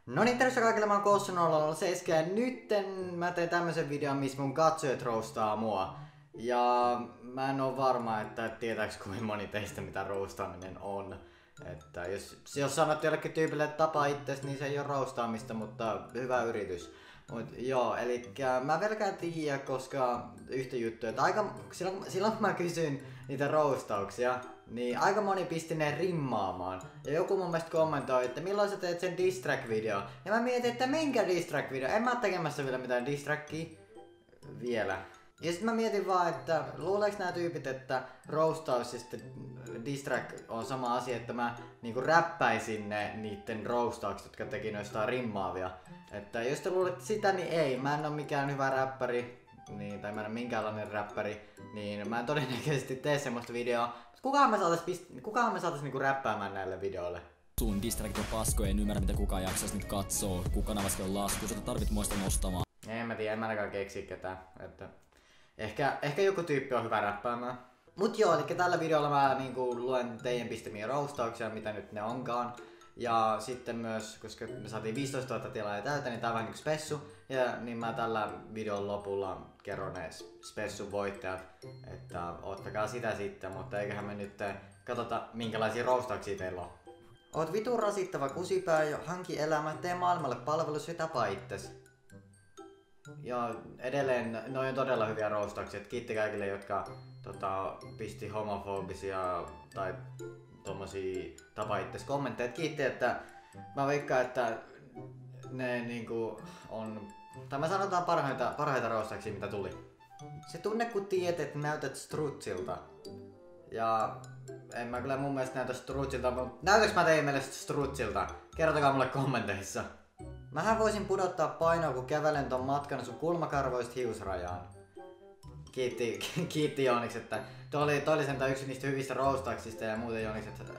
No niin, tervetuloa kaikille, mä oon Kossu007 ja nytten mä teen tämmösen videon, missä mun katsojat roustaa mua. Ja mä en oo varma, että tietääks kuinka moni teistä mitä roustaaminen on. Että jos sanot jollekin tyypille, että tapaa itses, niin se ei oo roustaamista, mutta hyvä yritys. Mut joo, eli mä pelkään tiiä, koska yhtä juttua, että silloin kun mä kysyin niitä roustauksia, niin aika moni pisti ne rimmaamaan. Ja joku mun mielestä kommentoi, että milloin sä teet sen diss track video. Ja mä mietin, että minkä diss track video? En mä oo tekemässä vielä mitään diss trackia vielä. Ja sit mä mietin vaan, että luuleeko nää tyypit, että roastaus ja sitten diss track on sama asia, että mä niinku räppäisin niitten roastaukset, jotka teki noista rimmaavia. Että jos te luulette sitä, niin ei. Mä en oo mikään hyvä räppäri, niin, tai mä en oo minkäänlainen räppäri, niin mä en todennäköisesti tee semmoista videoa. Kukaan me saatais niinku räppäämään näille videoille? Sun distractit on paskoja, en ymmärrä mitä kukaan jaksais nyt katsoo, kuka kanavasti on lasku, sä tarvit muista nostamaan. En mä tiedä, en mä ainakaan keksi ketään. Että ehkä joku tyyppi on hyvä räppäämään. Mut joo, eli tällä videolla mä niinku luen teidän pistämiä roustauksia, mitä nyt ne onkaan. Ja sitten myös, koska me saatiin 15 000 tilaa täältä, niin tää on vähän niinku spessu. Ja niin mä tällä videon lopulla kerron ne spessun voittajat. Että ottakaa sitä sitten, mutta eiköhän me nyt katsota minkälaisia roustauksia teillä on. Oot vitun rasittava kusipää ja hanki elämä, tee maailmalle palvelus ja tapa itses. Ja edelleen noi on todella hyviä roustauksia. Kiitti kaikille, jotka pisti homofobisia tai tommosia tapa itses kommentteja. Kiitti, että mä veikkaan, että ne niinku on, tai mä sanotaan parhaita roustauksia mitä tuli. Se tunne kun tiedät, että näytät strutsilta. Ja en mä kyllä mun mielestä näytä strutsilta, mutta näytäks mä teidän mielestä strutsilta? Kertokaa mulle kommenteissa. Mähän voisin pudottaa painoa kun kävelen ton matkan sun kulmakarvoista hiusrajaan. Kiitti Jooniks, että toi oli sentään yksi niistä hyvistä roustauksista ja muuten Jooniks, että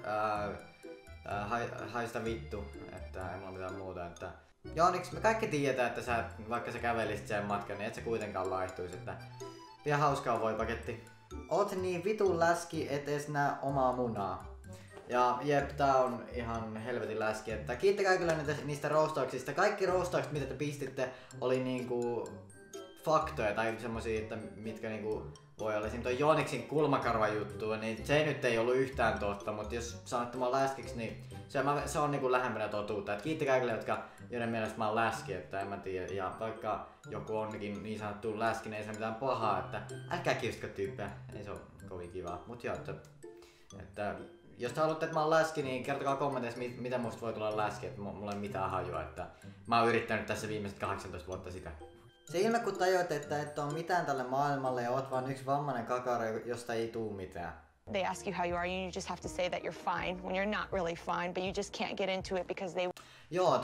haista vittu, että ei mulla mitään muuta, että Jooniks, me kaikki tiedetään, että vaikka sä kävelisit sen matkan, niin et sä kuitenkaan vaihtuisi, että ihan hauskaa voi paketti. Oot niin vitun läski, et ees nää omaa munaa. Ja jep, tää on ihan helvetin läski, että kiitti kaikille niistä roustauksista. Kaikki roustaukset mitä te pistitte oli niinku faktoja tai semmosia, että mitkä niinku voi olla. Esim. Toi Jooniksin kulmakarva juttu, niin se nyt ei ollut yhtään totta, mutta jos sanotte mä oon läskiksi, niin se on niinku lähempänä totuutta. Et kiitti kaikille, joiden mielestä mä oon läski, että en mä tiedä. Ja vaikka joku onkin niin sanottu läski, niin ei se mitään pahaa, että älkää kiustako tyyppejä, ei se oo kovin kivaa. Mut joo, että jos te haluatte, että mä oon läski, niin kertokaa kommenteissa, mitä musta voi tulla läski, että mulla ei mitään hajua, että mä oon yrittänyt tässä viimeiset 18 vuotta sitä. Se ilme kun tajuat, että et oo mitään tälle maailmalle ja oot vaan yksi vammainen kakara, josta ei tuu mitään. They ask you how you are and you just have to say that you're fine when you're not really fine, but you just can't get into it because they... Joo,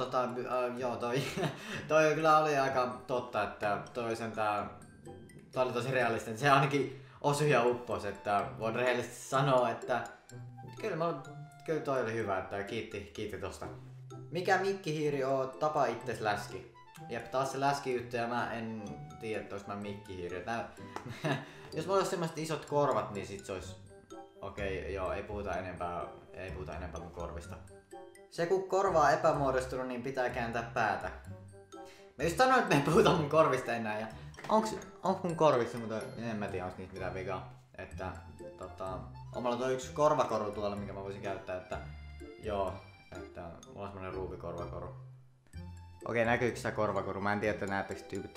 toi kyllä oli aika totta, että toi oli tosi realistinen. Se ainakin osui ja uppos, että voin rehellisesti sanoa, että kyllä toi oli hyvä, että kiitti tosta. Mikä mikkihiiri oo tapa itses läski? Jep, taas se läski juttu ja mä en tiedä, että ois mä mikkihiiri. Jos mulla olisi semmoset isot korvat, niin sit se ois... Okei, joo, ei puhuta enempää mun korvista. Se kun korva on epämuodostunut, niin pitää kääntää päätä. Mä just sanoin, että me ei puhuta mun korvista enää ja... Onks mun korvissa, mutta en mä tiedä, onks niistä mitään vikaa. Että omalla on yksi korvakoru tuolla, minkä mä voisin käyttää, että... Joo, että mulla on semmonen ruuvikorvakoru. Okei, näkyykö sitä korvakoru? Mä en tiedä, että näettekö tyypit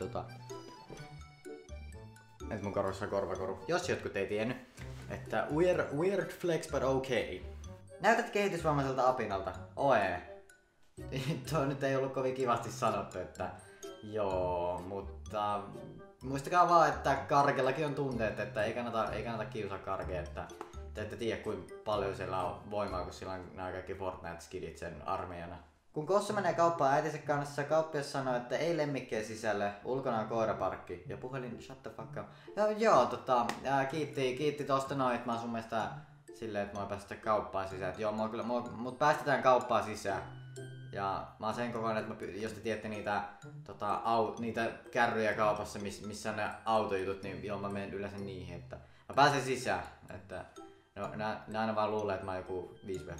että mun korvassa on korvakoru. Jos jotkut ei tiennyt. Että weird flex but okay. Näytät kehitysvammaiselta apinalta. Oe. Tuo nyt ei ollut kovin kivasti sanottu, että joo, mutta muistakaa vaan, että karkellakin on tunteet, että ei kannata kiusaa karkea, että te ette tiedä kuinka paljon siellä on voimaa, kun sillä on nämä kaikki Fortnite-skidit sen armeijana. Kun Kossu menee kauppaan äitinsä kanssa, kauppias sanoo, että ei lemmikkejä sisälle, ulkona on koiraparkki. Ja puhelin, shut the fuck up. Kiitti tosta noin, että mä oon sun mielestä silleen, että mä oon päästä kauppaan sisään. Et joo, mut päästetään kauppaan sisään. Ja mä oon sen kokoinen, että jos te tiedätte niitä kärryjä kaupassa, missä on ne autojutut, niin joo, mä menen yleensä niihin, että mä pääsen sisään. Että no, ne aina vaan luulee, että mä oon joku 5V.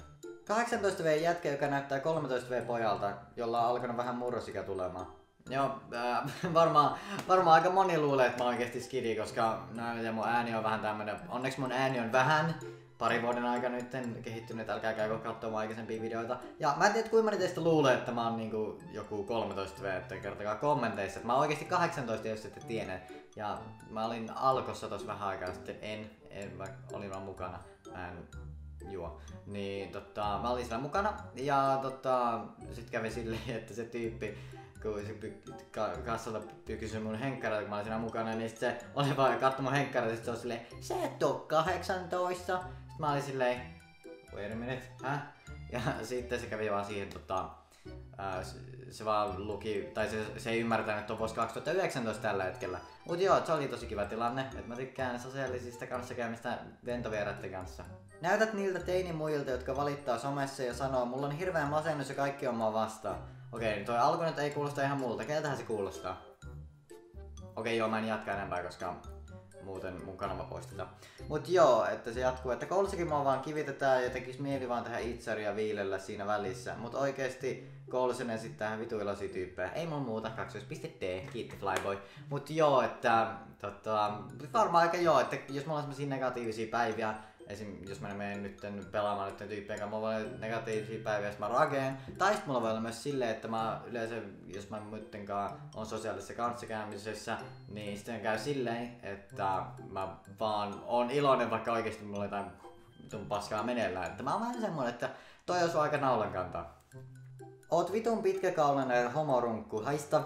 18V jätkä, joka näyttää 13V pojalta, jolla on alkanut vähän murrosikä tulemaan. Joo, varmaan aika moni luulee, että mä oikeesti skidi, koska mun ääni on vähän tämmönen. Onneksi mun ääni on vähän parin vuoden aikana nyt kehittynyt, älkää käykö katsomaan aikaisempia videoita. Ja mä en tiedä, kuinka moni teistä luulee, että mä oon niinku joku 13V, että kertokaa kommenteissa. Että mä oon oikeesti 18, jos ette tienneet. Ja mä olin Alkossa tossa vähän aikaa sitten, mä olin vaan mukana, mä en juo. Niin mä olin siellä mukana ja sit kävi silleen, että se tyyppi, kun se kassalta kysyi mun henkkareita, kun mä olin siinä mukana, niin sit se oli vaan katsoi mun henkkareita ja sit se oli silleen, sä et oo 18. Sit mä olin silleen, wait a minute, Ja sitten se kävi vaan siihen se vaan luki, tai se ei ymmärtänyt, että on vuosi 2019 tällä hetkellä. Mut joo, se oli tosi kiva tilanne, että mä tykkään sosiaalisista kanssakäymistä ventovieraiden kanssa. Näytät niiltä teinimuijilta, jotka valittaa somessa ja sanoo, mulla on hirveä masennus ja kaikki on mua vastaan. Okei, niin toi alku nyt ei kuulosta ihan multa. Keltähän se kuulostaa? Okei, joo, mä en jatka enempää, koska muuten mun kanava poistetaan. Mut joo, että se jatkuu, että koulussakin mua vaan kivitetään ja tekis mieli vaan tehdä itsaria viilellä siinä välissä. Mut oikeesti koulussa ne esittää ihan vitu iloisia tyyppejä. Ei mun muuta, 2.D, kiitti Flyboy. Mut joo, että varmaan aika joo, että jos mulla on semmosia negatiivisia päiviä, esim. Jos mä menen nyt pelaamaan nyt tyyppien kanssa, mulla voi olla negatiivisia päiviä, jos mä rageen. Tai sit mulla voi olla myös silleen, että mä yleensä, jos mä muittenkaan on sosiaalisessa kanssakäymisessä, niin sitten käy silleen, että mä vaan oon iloinen, vaikka oikeesti mulla on jotain vitun paskaa meneillään. Että mä oon vähän semmonen, että toi osuu aika naulan kantaa. Oot vitun pitkäkaulainen homorunkku, haista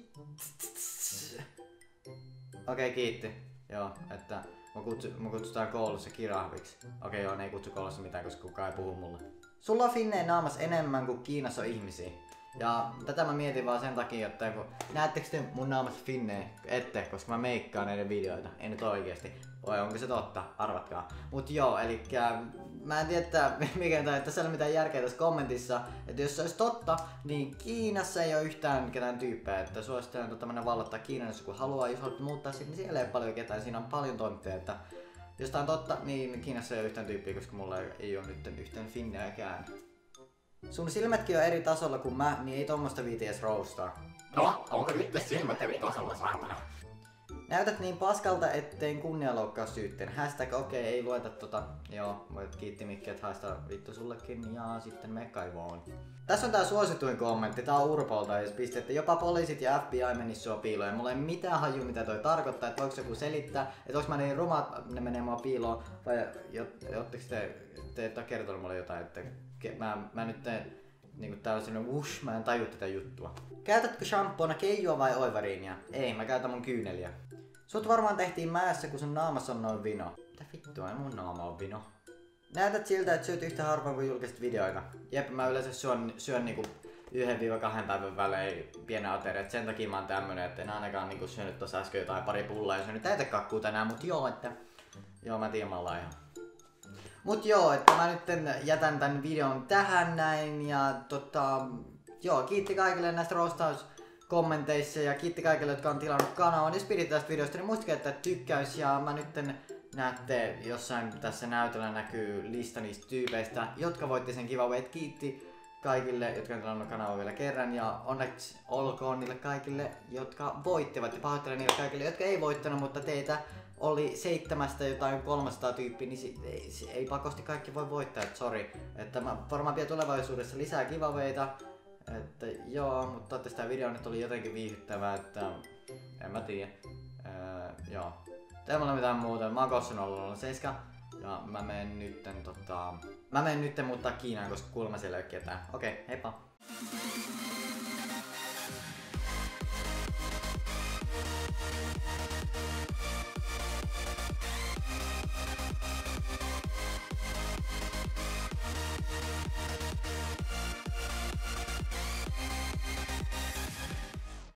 Okei, kiitti. Joo, että Mä kutsutaan koulussa kirahviksi. Okei, joo, ne ei kutsu koulussa mitään, koska kukaan ei puhu mulle. Sulla on finneen naamas enemmän kuin Kiinassa on ihmisiä. Ja tätä mä mietin vaan sen takia, että näettekö te mun naamassa finneen? Ette, koska mä meikkaan näiden videoita. Ei nyt oikeesti. Vai onko se totta? Arvatkaa. Mut joo, elikkä mä en tiedä, että tässä ei ole mitään järkeä tässä kommentissa. Että jos se olisi totta, niin Kiinassa ei ole yhtään ketään tyyppejä. Että suosittelen mennä vallottaa Kiinan, jos joku haluaa. Jos haluat muuttaa sinne, niin siellä ei ole paljon ketään. Siinä on paljon tontteja. Että jos tää on totta, niin Kiinassa ei ole yhtään tyyppiä, koska mulla ei ole nyt yhtään finneäkään. Sun silmätkin on eri tasolla kuin mä, niin ei tommoista viiti edes roustaa. No, onko nyt silmät eri tasolla saatana? Näytät niin paskalta, ettein kunnianloukkaa syytteen. Hashtag okei, ei lueta Joo, voit kiitti Mikki, että haista vittu sullekin ja sitten me kaivoon. Tässä on tää suosituin kommentti, tää on Urpolta ja se pisti, että jopa poliisit ja FBI menis sua piiloon. Ja mulla ei mitään haju mitä toi tarkoittaa, että voiko joku selittää, että onks mä niin ruma, ne menee mua piiloon. Vai ootteko te ette oo kertonut mulle jotain, että mä nyt niinku tällaisen wush, mä en taju tätä juttua. Käytätkö shampoona keijua vai oivariinia? Ei, mä käytän mun kyyneliä. Sut varmaan tehtiin mäessä, kun sun naamassa on noin vino. Mitä vittua, ei mun naama on vino. Näytät siltä, että syöt yhtä harvoin kuin julkaiset videoita. Jep, mä yleensä syön niinku 1-2 päivän välein pienen aterian. Sen takia mä oon tämmönen, että en ainakaan niinku syönyt tossa äsken jotain pari pullaa ja syönyt täytekakkuu tänään, mut joo, että joo, mä tiedän, mä ollaan ihan. Mut joo, että mä nyt jätän tän videon tähän näin ja joo, kiitti kaikille näistä roastauskommenteissa ja kiitti kaikille, jotka on tilannut kanavan. Jos pidit tästä videosta, niin muistakaa, että tykkäys ja mä nyt näette jossain tässä näytöllä näkyy lista niistä tyypeistä, jotka voitti sen giveaway. Kiitti kaikille, jotka on tilannut kanavan vielä kerran ja onneksi olkoon niille kaikille, jotka voittivat ja pahoittelen niille kaikille, jotka ei voittanut, mutta teitä oli 7 jotain 300 tyyppiä, niin ei pakosti kaikki voi voittaa, että sori. Että mä varmaan vielä tulevaisuudessa lisää giveawayta. Että joo, mutta toivottavasti tää video nyt oli jotenkin viihdyttävää, että en mä tiedä. Joo. Ei mulla mitään muuta, mä oon Kossun 007 ja mä menen nytten muuttaa Kiinaan, koska kuulemma siellä ei oo ketään. Okei, heippa!